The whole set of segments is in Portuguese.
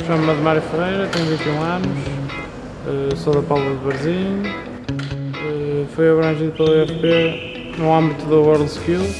Chamo-me Admário Ferreira, tenho 21 anos, sou da Póvoa de Varzim, fui abrangido pela UFP no âmbito da World Skills.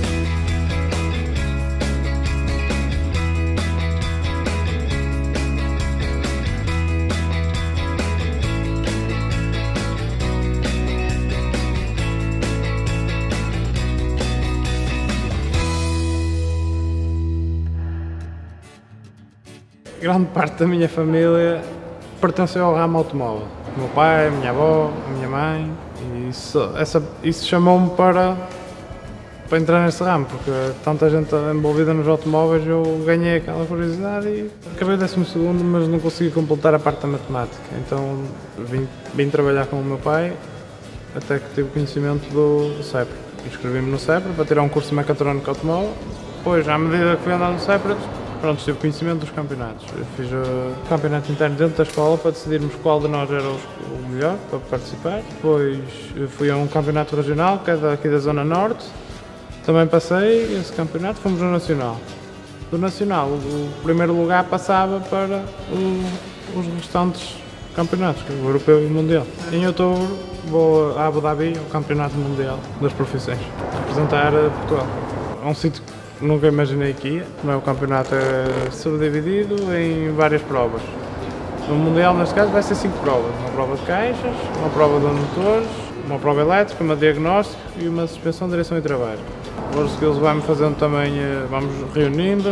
Grande parte da minha família pertenceu ao ramo automóvel. O meu pai, a minha avó, a minha mãe, e isso chamou-me para entrar nesse ramo, porque tanta gente envolvida nos automóveis, eu ganhei aquela curiosidade e acabei 12º, mas não consegui completar a parte da matemática. Então vim trabalhar com o meu pai, até que tive conhecimento do CEPRA. Inscrevi-me no CEPRA para tirar um curso de mecatrónico automóvel. Depois, à medida que fui andando no CEPRA, pronto, tive conhecimento dos campeonatos. Eu fiz o campeonato interno dentro da escola para decidirmos qual de nós era o melhor para participar. Depois fui a um campeonato regional, que é daqui da Zona Norte. Também passei esse campeonato, fomos no Nacional. Do Nacional, o primeiro lugar passava para os restantes campeonatos, o Europeu e o Mundial. Em outubro vou a Abu Dhabi, ao Campeonato Mundial das Profissões, representar Portugal. É um sítio que nunca imaginei que ia. O campeonato é subdividido em várias provas. No Mundial, neste caso, vai ser 5 provas. Uma prova de caixas, uma prova de motores, uma prova elétrica, uma diagnóstico e uma suspensão, direção e trabalho. O World Skills vai-me fazendo também, vamos reunindo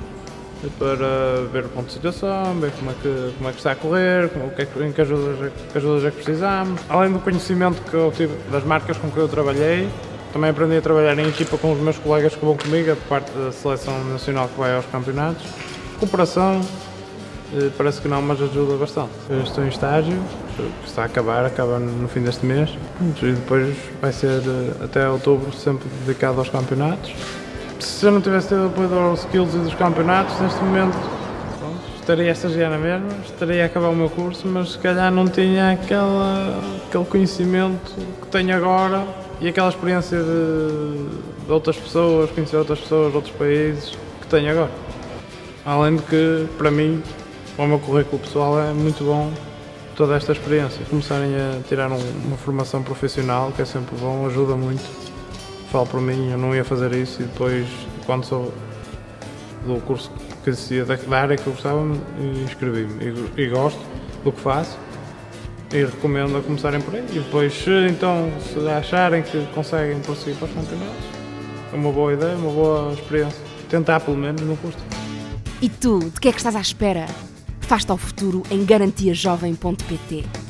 para ver o ponto de situação, ver como é que está a correr, em que ajudas é que precisamos. Além do conhecimento que eu tive das marcas com que eu trabalhei, também aprendi a trabalhar em equipa com os meus colegas que vão comigo, a parte da seleção nacional que vai aos campeonatos. Cooperação, parece que não, mas ajuda bastante. Eu estou em estágio, que está a acaba no fim deste mês, e depois vai ser até outubro sempre dedicado aos campeonatos. Se eu não tivesse tido o apoio dos skills e dos campeonatos, neste momento estaria a estagiar na mesma, estaria a acabar o meu curso, mas se calhar não tinha aquele conhecimento que tenho agora e aquela experiência de outras pessoas, conhecer outras pessoas, outros países, que tenho agora. Além de que, para mim, o meu currículo pessoal é muito bom, toda esta experiência. Começarem a tirar uma formação profissional, que é sempre bom, ajuda muito. Falo por mim, eu não ia fazer isso e depois, quando sou do curso que existia, da área que eu gostava, inscrevi-me e gosto do que faço e recomendo a começarem por aí. E depois, se acharem que conseguem prosseguir para os campeonatos, é uma boa ideia, uma boa experiência. Tentar pelo menos, não custa. E tu, de que é que estás à espera? Faz-te ao futuro em garantiajovem.pt.